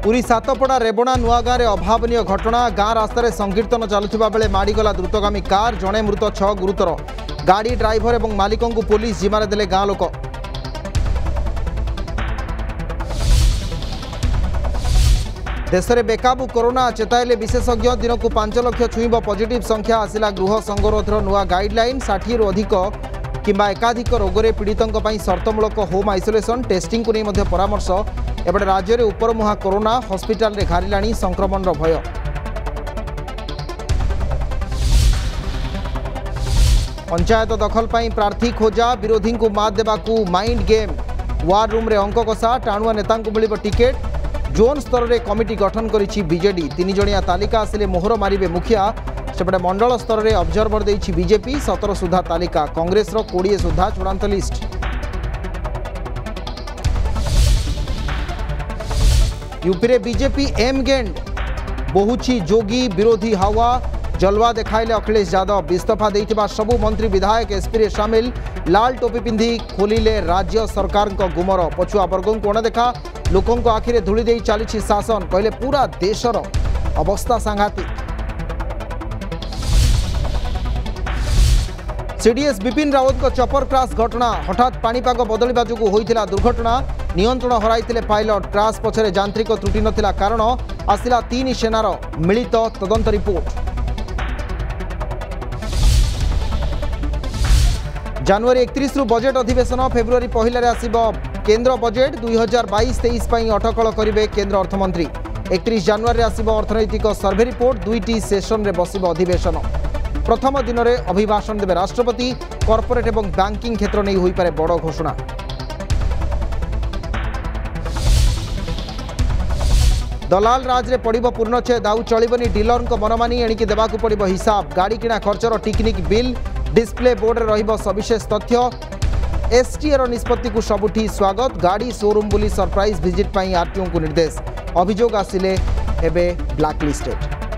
पुरी सातपड़ा रेबणा नुआगाँ में अभावनीय घटना। गाँ रास्तार संकीर्तन चलुवा बेले माड़गला द्रुतगामी कार। जड़े मृत 6 गुरुतर। गाड़ी ड्राइवर और मालिक को पुलिस जिम्मार देले गाँ लोक। देश में बेकाबू कोरोना चेताइले विशेषज्ञ। दिन को 5 लाख छुईब पॉजिटिव संख्या। आसिला गृह संगरोधर नुआ गाइडलाइन। 60 रु अधिक किंबा एकाधिक रोगरे पीड़ितों शर्तमूलक होम आइसोलेशन टेस्टिंग को नहीं परामर्श। एपटे राज्य में उपरमुहा कोरोना। हॉस्पिटल रे घारिलाणी संक्रमण भय। पंचायत दखल पर प्रार्थी खोजा। विरोधी को मात देवाकू माइंड गेम। वार रूम रे अंक कषा। टाणुआ नेता मिल टिकेट। जोन स्तर में कमिटी गठन करिछि बीजेडी। 3 जणिया तालिका आसिले मोहर मारिबे मुखिया। सेपटे मंडल स्तर में ऑब्जर्वर देछि बीजेपी। 17 सुधा तालिका। कांग्रेस 20 सुधा चूड़ांत लिस्ट। यूपी रे बीजेपी एम गेंड बहुछि जोगी विरोधी हावा। जलवा देखाइले अखिलेश यादव। इस्तीफा देइथिबा सबु मंत्री विधायक एसपी रे शामिल। लाल टोपी पिंधि खोलिले राज्य सरकार को गुमर। पछुआ वर्गों को अणदेखा। लोकों आखिरे धूली दे चली शासन। कहले पूरा देशर अवस्था सांघातिक। सीडीएस विपिन रावत को चपर क्रैश घटना। हठात पानीपाग बदलिबा जोगु होइथिला दुर्घटना। नियंत्रण हराइथिले पायलट। क्रैश पछरे यांत्रिक त्रुटि नथिला कारण। आसिला 3 सेनार मिलित तदंत रिपोर्ट। जनवरी 31 रु बजेट अधिवेशन। फेब्रुआरी 1 आसिबो केंद्र बजेट। 2022-23 पर अटकल करेंगे केंद्र अर्थमंत्री। 31 जनवरी आसिबो अर्थनैतिक सर्वे रिपोर्ट। 2टी सेशन रे बसिबो अधिवेशन। प्रथम दिन में अभिभाषण देवे राष्ट्रपति। कॉर्पोरेट और बैंकिंग क्षेत्र नहीं होई पारे बड़ घोषणा। दलाल राज रे पड़िबो पूर्णच्छेद। आउ चलिबनी डीलर को मनमानी। एणिकी देबाकू पड़िबो हिसाब। गाड़ी किणा खर्चर टिकनिक बिल। डिस्प्ले बोर्ड रे रहिबो सविशेष तथ्य। एसटीएर निष्पत्ति को सबुठी स्वागत। गाड़ी शोरूम बुली सरप्राइज विजिट पर आरटीओ को निर्देश। अभियोग आसिले एबे ब्लैकलिस्टेड।